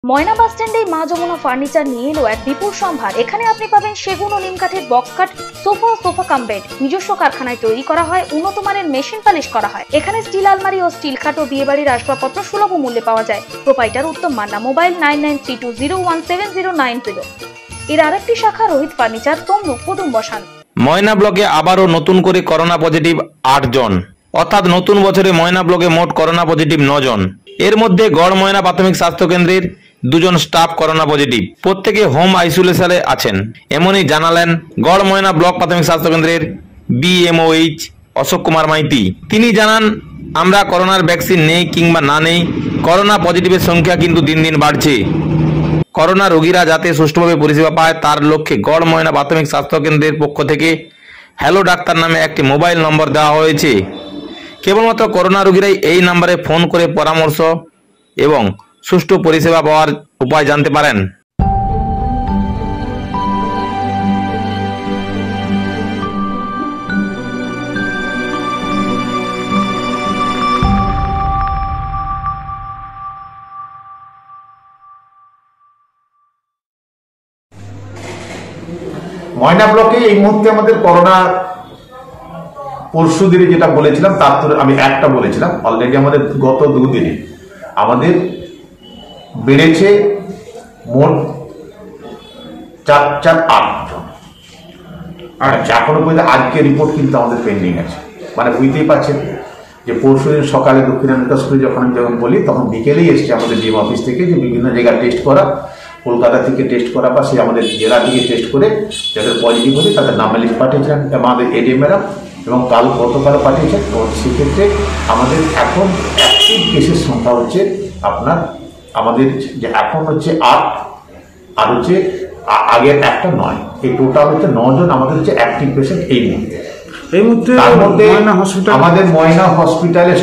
ময়না বাস স্ট্যান্ডে মা যমুনা ফার্নিচার নিয়ে এলো এক বিপুল সম্ভার। এখানে আপনি পাবেন সেগুন ও নিম কাঠের বক্স কাট, সোফা ও সোফা কাম বেড। নিজস্ব কারখানায় তৈরি করা হয়, উন্নত মানের মেশিন পালিশ করা হয়। এখানে স্টিল আলমারি ও স্টিল খাট ও বিয়ে বাড়ির আসবাবপত্র সুলভ মূল্যে পাওয়া যায়। Proprietor Uttam Manna, mobile 9932017090। এর আরেকটি শাখা রোহিত ফার্নিচার, তমলুক, পদুম বসান। ময়না ব্লকে আবারও নতুন করে করোনা পজিটিভ 8 জন, অর্থাৎ নতুন বছরে ময়না ব্লকে মোট করোনা পজিটিভ 9 জন। এর মধ্যে গড় ময়না প্রাথমিক স্বাস্থ্য কেন্দ্রের 2 জন স্টাফ করোনা পজিটিভ, প্রত্যেকে হোম আইসোলেশনে আছেন। এমনই জানালেন গড় ময়না ব্লক প্রাথমিক স্বাস্থ্য কেন্দ্রের BMOH অশোক কুমার মাইতি। তিনি জানান, আমরা করোনার ভ্যাকসিন নেই কিংবা না নেই, করোনা পজিটিভের সংখ্যা কিন্তু দিন দিন বাড়ছে। করোনা রোগীরা যাতে সুষ্ঠুভাবে পরিষেবা পায় তার লক্ষ্যে গড় ময়না প্রাথমিক স্বাস্থ্য কেন্দ্রের পক্ষ থেকে হ্যালো ডাক্তার নামে একটি মোবাইল নম্বর দেওয়া হয়েছে। কেবলমাত্র করোনা রোগীরাই এই নম্বরে ফোন করে পরামর্শ এবং সুষ্ঠু পরিষেবা পাওয়ার উপায় জানতে পারেন। ময়না ব্লকে এই মুহূর্তে আমাদের করোনা পরশু দিনে যেটা বলেছিলাম তার তো আমি একটা বলেছিলাম, অলরেডি আমাদের গত 2 দিনে আমাদের বেড়েছে মোট 448 জন। আর এখনো পর্যন্ত আজকে রিপোর্ট কিন্তু আমাদের পেন্ডিং আছে। মানে বুঝতেই পারছেন যে পরশু দিন সকালে দক্ষিণ আমেরিকা স্কুলে যখন বলি তখন বিকেলেই এসছে আমাদের ডিএম অফিস থেকে যে বিভিন্ন জায়গায় টেস্ট করা, কলকাতা থেকে টেস্ট করা বা সে আমাদের জেলা থেকে টেস্ট করে যাদের পজিটিভ হলে তাদের নামে লিস্ট পাঠিয়েছিলেন আমাদের এডিএম ম্যাডাম, এবং গতকাল পাঠিয়েছেন। তো সেক্ষেত্রে আমাদের এখন অ্যাক্টিভ কেসের সংখ্যা হচ্ছে আপনার আমাদের যে এখন হচ্ছে 8 আর হচ্ছে আগের একটা 9, এই টোটাল হচ্ছে 9 জন আমাদের হচ্ছে অ্যাক্টিভ পেশেন্ট এই মুহূর্তে। তার মধ্যে আমাদের ময়না হসপিটালের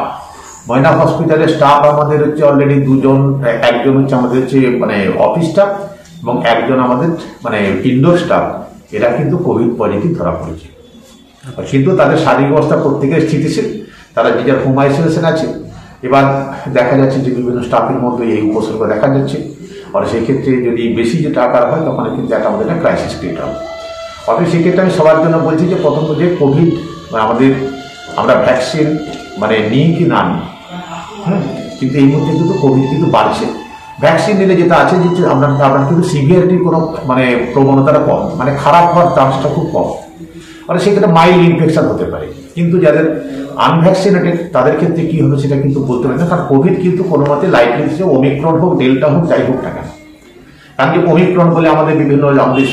স্টাফ আমাদের হচ্ছে অলরেডি 2 জন, একজন হচ্ছে আমাদের হচ্ছে মানে অফিস স্টাফ এবং একজন আমাদের মানে ইনডোর স্টাফ। এরা কিন্তু কোভিড পজিটিভ ধরা পড়েছে, কিন্তু তাদের শারীরিক অবস্থা প্রত্যেকের স্থিতিশীল, তারা যে যার হোম আইসোলেশন আছে। এবার দেখা যাচ্ছে যে বিভিন্ন স্টাফের মধ্যে এই উপসর্গ দেখা যাচ্ছে, আর সেই ক্ষেত্রে যদি বেশি যে টাকা হয় তখন কিন্তু একটা আমাদের একটা ক্রাইসিস ক্রিয়েট হবে। অর্থাৎ সেক্ষেত্রে আমি সবার জন্য বলছি যে প্রথমত যে কোভিড আমাদের আমরা ভ্যাকসিন মানে নিই কি না নিই, কিন্তু এই মুহূর্তে কিন্তু কোভিড কিন্তু বাড়ছে। ভ্যাকসিন নিলে যেটা আছে যে আমরা কিন্তু সিভিয়ারিটির কোনো মানে প্রবণতাটা কম, মানে খারাপ হওয়ার চান্সটা খুব কম, মানে সেক্ষেত্রে মাইল্ড ইনফেকশন হতে পারে। কিন্তু যাদের আনভ্যাকসিনেটেড তাদের ক্ষেত্রে কী হবে সেটা কিন্তু বলতে পারি না, কারণ কোভিড কিন্তু কোনো মতে লাইটলি হিসেবে ওমিক্রন হোক ডেল্টা হোক যাই হোক না কেন, কারণ কি ওমিক্রন বলে আমাদের বিভিন্ন আমাদের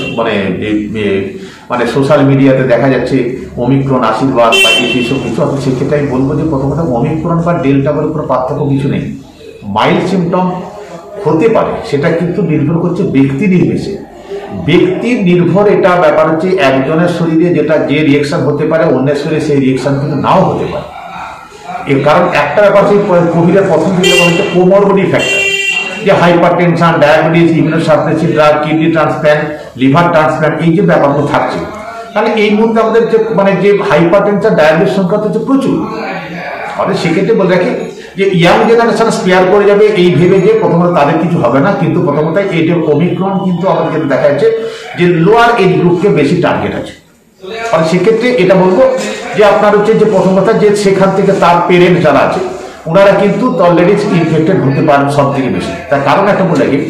মানে সোশ্যাল মিডিয়াতে দেখা যাচ্ছে ওমিক্রন আশীর্বাদ বা এইসব কিছু। অর্থাৎ সেক্ষেত্রে আমি বলবো যে প্রথমত ওমিক্রন বা ডেল্টা বলে কোনো পার্থক্য কিছু নেই। মাইল্ড সিমটম হতে পারে, সেটা কিন্তু নির্ভর করছে ব্যক্তি নির্বিশেষে, ব্যক্তির নির্ভর এটা ব্যাপার হচ্ছে একজনের শরীরে যেটা যে রিয়েকশন হতে পারে অন্যের শরীরে সেই রিয়েকশন কিন্তু নাও হতে পারে। এর কারণ একটা ব্যাপার সেই কোভিডের প্রথম দিকে হচ্ছে কোমরবিডিটি ফ্যাক্টর, যে hypertension, diabetes, immunosuppressive drug, kidney transplant, liver transplant, এই যে ব্যাপারগুলো থাকছে। তাহলে এই মুহূর্তে আমাদের যে মানে যে হাইপার টেনশন ডায়াবেটিস সংখ্যা হচ্ছে প্রচুর। আমাদের সেক্ষেত্রে বলে রাখি যে ইয়াং জেনারেশন স্পেয়ার করে যাবে এই ভেবে যে প্রথমত তাদের কিছু হবে না, কিন্তু প্রথমত এই যে ওমিক্রন কিন্তু আমাদের দেখা যাচ্ছে যে লোয়ার এজ গ্রুপকে বেশি টার্গেট আছে। আর সেক্ষেত্রে এটা বলবো যে আপনার হচ্ছে যে প্রথম কথা যে সেখান থেকে তার পেরেন্ট যারা আছে ওনারা কিন্তু অলরেডি ইনফেক্টেড হতে পারেন সব থেকে বেশি। তার কারণ একটা বলে রাখি,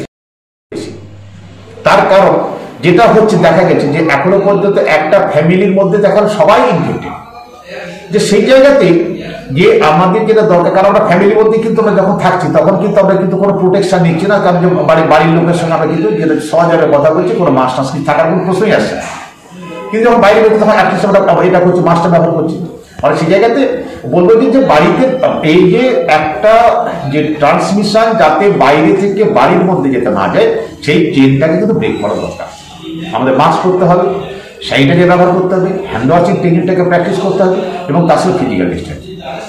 তার কারণ যেটা হচ্ছে দেখা গেছে যে এখনো পর্যন্ত একটা ফ্যামিলির মধ্যে দেখার সবাই ইনফেক্টেড, যে সেই জায়গাতে যে আমাদের যেটা দরকার, কারণ আমরা ফ্যামিলির মধ্যে কিন্তু আমরা যখন থাকছি তখন কিন্তু আমরা কিন্তু কোনো প্রোটেকশন নিচ্ছি না, কারণ যে বাড়ির লোকের সঙ্গে আমরা কিন্তু যেটা সহজভাবে কথা বলছি, কোনো মাস্ক টাস্ক থাকার কোনো প্রশ্নই আসছে না। কিন্তু যখন বাইরে বেরোতে তখন অ্যাটলিস্ট আমরা এটা করছি, মাস্কটা ব্যবহার করছি। আর সেই জায়গাতে বলবো যে বাড়িতে এই যে একটা যে ট্রান্সমিশন যাতে বাইরে থেকে বাড়ির মধ্যে যেতে না যায়, সেই চেনটাকে কিন্তু ব্রেক করা দরকার। আমাদের মাস্ক করতে হবে, স্যানিটাইজার ব্যবহার করতে হবে, হ্যান্ড ওয়াশিং টেকনিকটাকে প্র্যাকটিস করতে হবে, এবং তার সাথে ফিজিক্যাল ডিস্টেন্স।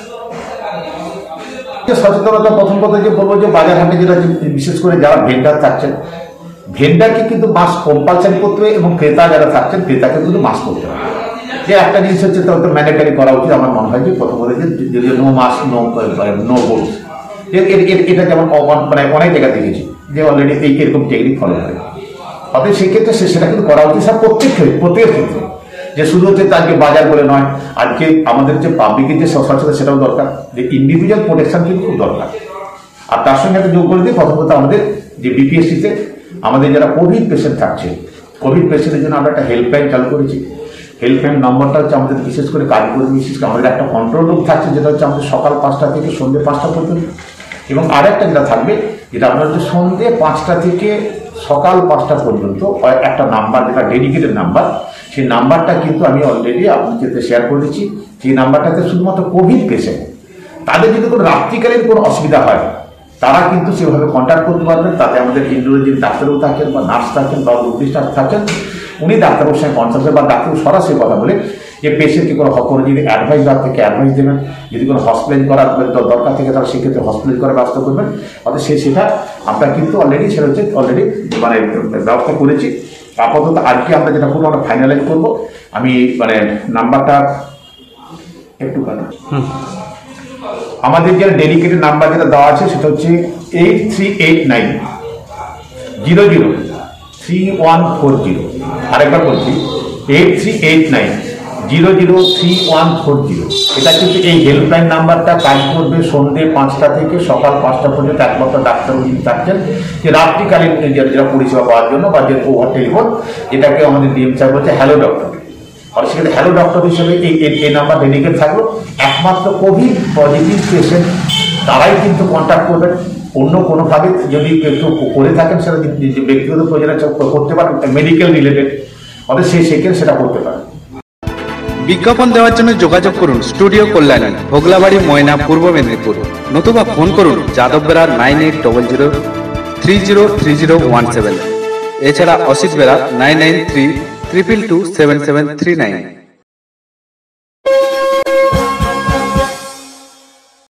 সচেতনতা প্রথম কথা যে বলবো যে বাজার হাটে যেটা বিশেষ করে যারা ভেন্ডার থাকছেন, ভেন্ডারকে কিন্তু মাস্ক কম্পালসারি করতে হবে, এবং ক্রেতা যারা থাকছেন ক্রেতাকে কিন্তু মাস্ক করতে হবে। যে একটা জিনিস হচ্ছে তো ম্যান্ডেটারি করা উচিত আমার মনে হয় যে প্রথমত যে নো মাস্ক নো বোর্ড, এটা যেমন মানে অনেক জায়গায় দেখেছি যে অলরেডি এই এরকম টেকনিক ফলো করে। অতএব সেই ক্ষেত্রে সেটা কিন্তু করা উচিত স্যার প্রত্যেকের ক্ষেত্রে, যে শুধু হচ্ছে তাকে বাজার বলে নয়, আজকে আমাদের যে পাবলিকের যে সচেতনতা সেটাও দরকার, যে ইন্ডিভিজুয়াল প্রোটেকশন কিন্তু খুব দরকার। আর তার সঙ্গে একটা যোগ করে দিই, প্রথমত আমাদের যে বিপিএসসিতে আমাদের যারা কোভিড পেশেন্ট থাকছে, কোভিড পেশেন্টের জন্য আমরা একটা হেল্পলাইন চালু করেছি। হেল্পলাইন নম্বরটা হচ্ছে আমাদের বিশেষ করে কাজ করবে, বিশেষ করে আমাদের একটা কন্ট্রোল রুম থাকছে, যেটা হচ্ছে আমাদের সকাল 5টা থেকে সন্ধ্যে 5টা পর্যন্ত। এবং আরেকটা যেটা থাকবে, যেটা আপনার হচ্ছে সন্ধ্যে 5টা থেকে সকাল 5টা পর্যন্ত একটা নাম্বার, যেটা ডেডিকেটেড নাম্বার, সেই নাম্বারটা কিন্তু আমি অলরেডি আপনাদের সাথে শেয়ার করে দিচ্ছি। সেই নাম্বারটাতে শুধুমাত্র কোভিড পেশেন্ট, তাদের যদি কোনো রাত্রিকালীন কোনো অসুবিধা হয়, তারা কিন্তু সেভাবে কন্ট্যাক্ট করতে পারবেন। তাতে আমাদের ইন্ডোরে যে ডাক্তারবাবু থাকেন বা নার্স থাকেন বা রুগী স্টাফ থাকেন, উনি ডাক্তারবাবুর সঙ্গে কনসাল্ট বা ডাক্তারবাবু সরাসরি কথা বলে যে পেশেন্টকে কোনো যদি অ্যাডভাইস দেওয়ার থেকে অ্যাডভাইস দেবেন, যদি কোনো হসপিটালাইজ করার দরকার থেকে তারা সেক্ষেত্রে হসপিটালাইজ করার ব্যবস্থা করবেন। অর্থাৎ সেটা আমরা কিন্তু অলরেডি সেটা হচ্ছে অলরেডি মানে ব্যবস্থা করেছি। আপাতত আজকে আমরা যেটা করবো, আমরা ফাইনালাইজ করবো। আমি মানে নাম্বারটা একটু আমাদের যে ডেডিকেটেড নাম্বার যেটা দেওয়া আছে সেটা হচ্ছে 8389003140। আরেকবার বলছি, 8389003140। এটা কিন্তু এই হেল্পলাইন নাম্বারটা কাজ করবে সন্ধ্যে 5টা থেকে সকাল 5টা পর্যন্ত। একমাত্র ডাক্তার যিনি থাকছেন, যে রাত্রিকালীন যারা পরিষেবা পাওয়ার জন্য বা যে ওভার টেলিফোন, এটাকে আমাদের ডিএম স্যার বলছে হ্যালো ডক্টর। আর সেক্ষেত্রে হ্যালো ডক্টর হিসেবে এই নাম্বার ডেডিকেট থাকলো। একমাত্র কোভিড পজিটিভ পেশেন্ট তারাই কিন্তু কন্ট্যাক্ট করবেন। অন্য কোনোভাবে যদি একটু করে থাকেন, সেটা ব্যক্তিগত প্রয়োজনে করতে পারেন, মেডিকেল রিলেটেড, অর্থাৎ সেক্ষেত্রে সেটা করতে পারেন। বিজ্ঞাপন দেওয়ার জন্য যোগাযোগ করুন স্টুডিও কল্যাণী, ভোগলাবাড়ি, ময়না, পূর্ব মেদিনীপুর, নতুবা ফোন করুন যাদববেড়া 9800303017। এছাড়া অসিত বেড়া 9932227739।